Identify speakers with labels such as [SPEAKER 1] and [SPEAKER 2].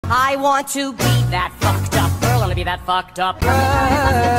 [SPEAKER 1] I want to be that fucked up girl. I want to be that fucked up girl.